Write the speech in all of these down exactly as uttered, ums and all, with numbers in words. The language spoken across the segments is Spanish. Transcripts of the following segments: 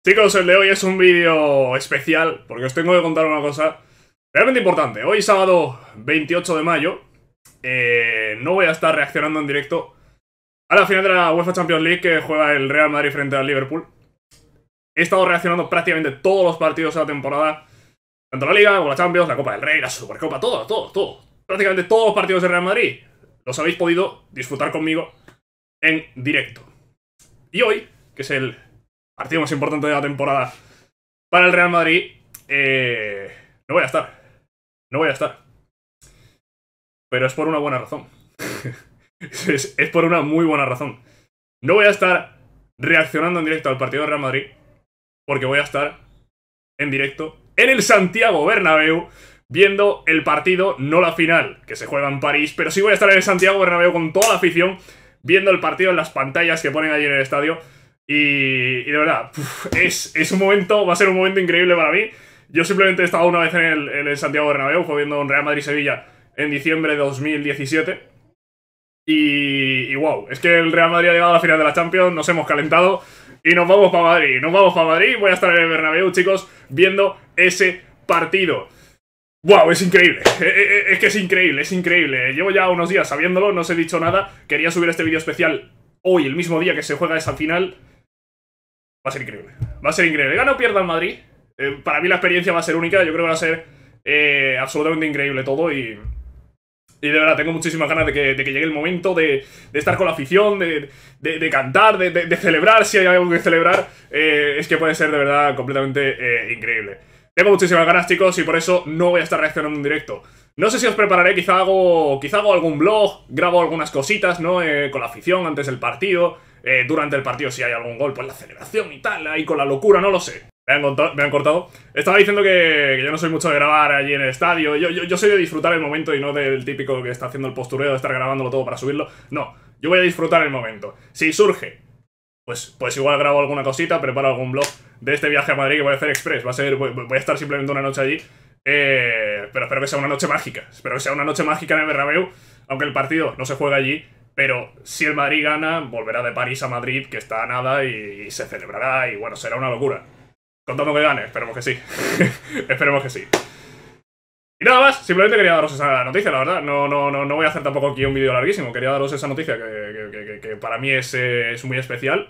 Chicos, el de hoy es un vídeo especial porque os tengo que contar una cosa realmente importante. Hoy sábado veintiocho de mayo eh, no voy a estar reaccionando en directo a la final de la UEFA Champions League que juega el Real Madrid frente al Liverpool. He estado reaccionando prácticamente todos los partidos de la temporada, tanto la Liga como la Champions, la Copa del Rey, la Supercopa, todo, todo, todo. Prácticamente todos los partidos del Real Madrid los habéis podido disfrutar conmigo en directo. Y hoy, que es el partido más importante de la temporada para el Real Madrid, eh, no voy a estar. No voy a estar. Pero es por una buena razón. es, es por una muy buena razón. No voy a estar reaccionando en directo al partido del Real Madrid porque voy a estar en directo en el Santiago Bernabéu viendo el partido, no la final, que se juega en París, pero sí voy a estar en el Santiago Bernabéu con toda la afición viendo el partido en las pantallas que ponen allí en el estadio. Y, y de verdad, uf, es, es un momento, va a ser un momento increíble para mí. Yo simplemente he estado una vez en el, en el Santiago Bernabéu, fue viendo un Real Madrid-Sevilla en diciembre de dos mil diecisiete. Y, y wow, es que el Real Madrid ha llegado a la final de la Champions, nos hemos calentado y nos vamos para Madrid, nos vamos para Madrid. Voy a estar en el Bernabéu, chicos, viendo ese partido. ¡Wow! Es increíble, es que es increíble, es increíble. Llevo ya unos días sabiéndolo, no os he dicho nada. Quería subir este vídeo especial hoy, el mismo día que se juega esa final. Va a ser increíble, va a ser increíble. Gana o pierda el Madrid, eh, para mí la experiencia va a ser única. Yo creo que va a ser eh, absolutamente increíble todo. Y, y de verdad, tengo muchísimas ganas de que, de que llegue el momento de, de estar con la afición, de, de, de cantar, de, de, de celebrar. Si hay algo que celebrar, eh, es que puede ser de verdad completamente eh, increíble. Tengo muchísimas ganas, chicos, y por eso no voy a estar reaccionando en directo. No sé si os prepararé, quizá hago, quizá hago algún vlog, grabo algunas cositas, ¿no? Eh, con la afición antes del partido, eh, durante el partido si hay algún gol, pues la celebración y tal, ahí con la locura, no lo sé. Me han, cortado, me han cortado. Estaba diciendo que, que yo no soy mucho de grabar allí en el estadio. Yo, yo, yo soy de disfrutar el momento y no del típico que está haciendo el postureo de estar grabándolo todo para subirlo. No, yo voy a disfrutar el momento. Si surge, pues, pues igual grabo alguna cosita, preparo algún vlog de este viaje a Madrid que voy a hacer express. Va a ser, voy, voy a estar simplemente una noche allí. Eh, pero espero que sea una noche mágica. Espero que sea una noche mágica en el Bernabéu. Aunque el partido no se juega allí. Pero si el Madrid gana, volverá de París a Madrid, que está a nada, y, y se celebrará. Y bueno, será una locura. Contando que gane, esperemos que sí. Esperemos que sí. Y nada más, simplemente quería daros esa noticia, la verdad. No, no, no, no voy a hacer tampoco aquí un vídeo larguísimo. Quería daros esa noticia que, que, que, que, que para mí es, eh, es muy especial.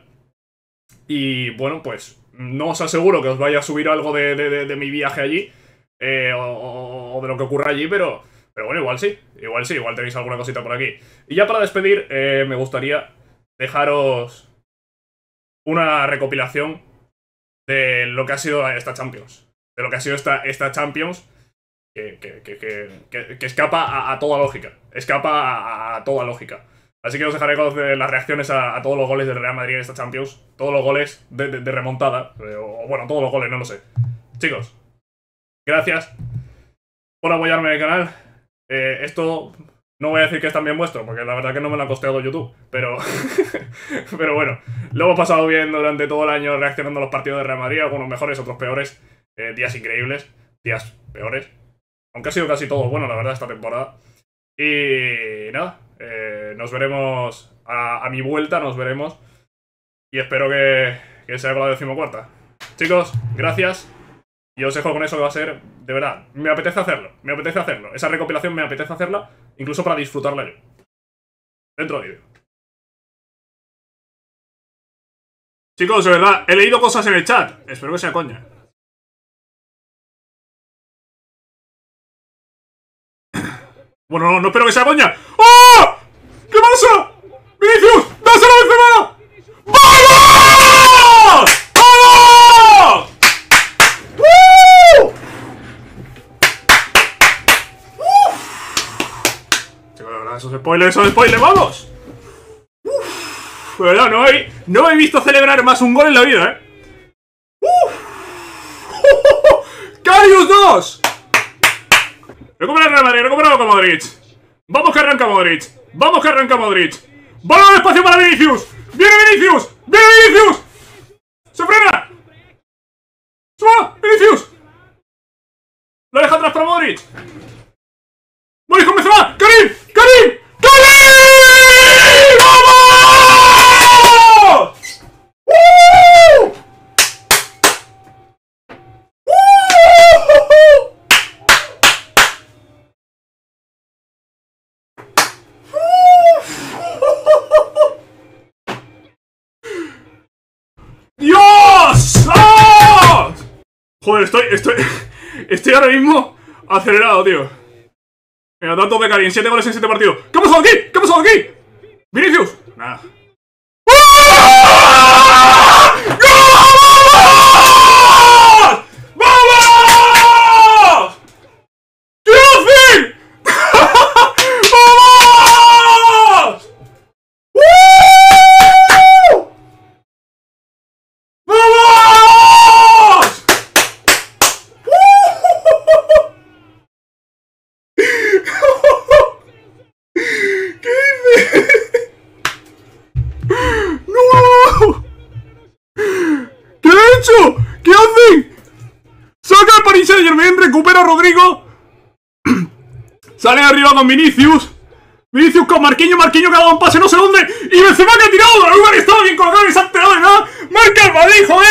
Y bueno, pues no os aseguro que os vaya a subir algo de, de, de, de mi viaje allí, eh, o, o de lo que ocurra allí, pero, pero bueno, igual sí, igual sí, igual tenéis alguna cosita por aquí. Y ya para despedir, eh, me gustaría dejaros una recopilación de lo que ha sido esta Champions. De lo que ha sido esta, esta Champions, que, que, que, que, que, que escapa a, a toda lógica. Escapa a, a toda lógica. Así que os dejaré con las reacciones a, a todos los goles del Real Madrid en esta Champions. Todos los goles de, de, de remontada. O bueno, todos los goles, no lo sé. Chicos, gracias por apoyarme en el canal. Eh, esto no voy a decir que es también vuestro, porque la verdad que no me lo ha costeado YouTube. Pero, pero bueno, lo hemos pasado bien durante todo el año reaccionando a los partidos de Real Madrid. Algunos mejores, otros peores. Eh, días increíbles, días peores. Aunque ha sido casi todo bueno, la verdad, esta temporada. Y nada. Eh, nos veremos a, a mi vuelta, nos veremos. Y espero que, que sea con la decimocuarta. Chicos, gracias. Y os dejo con eso que va a ser, de verdad, me apetece hacerlo. Me apetece hacerlo. Esa recopilación me apetece hacerla, incluso para disfrutarla yo. Dentro del vídeo. Chicos, de verdad, he leído cosas en el chat. Espero que sea coña. Bueno, no, no espero que sea coña. ¡Oh! ¿Qué pasa? ¡Vinicius! ¡Dáselo a Benzema! ¡Vamos! ¡Vamos! ¡Uh! ¡Uh! Chicos, de verdad, esos spoilers, esos spoilers, ¡vamos! ¡Uf! De verdad, no he, no he visto celebrar más un gol en la vida, ¿eh? ¡Uf! ¡Karius dos! Recupera el Real Madrid, recuperado con Modric. Vamos que arranca Modric. Vamos que arranca Modric. ¡Balón al espacio para Vinicius! ¡Viene Vinicius! ¡Viene Vinicius! ¡Se frena! ¡Se va! ¡Vinicius! ¡Lo deja atrás para Modric! ¡Modric con Benzema! ¡Karim! ¡Karim! ¡Karim! ¡Vamos! ¡Uh! Joder, estoy, estoy, estoy ahora mismo acelerado, tío. Venga, datos de Cari, siete goles en siete partidos. ¿Qué ha pasado aquí? ¿Qué ha pasado aquí? Vinicius. Nada. ¿Qué hacen? Saca el Paris Saint-Germain, recupera a Rodrigo. Sale arriba con Vinicius. Vinicius con Marquinhos, Marquinhos que ha dado un pase no sé dónde. Y Benzema que ha tirado. La lugar estaba bien colocado y se ha enterado de nada. Marca el Madrid, joder.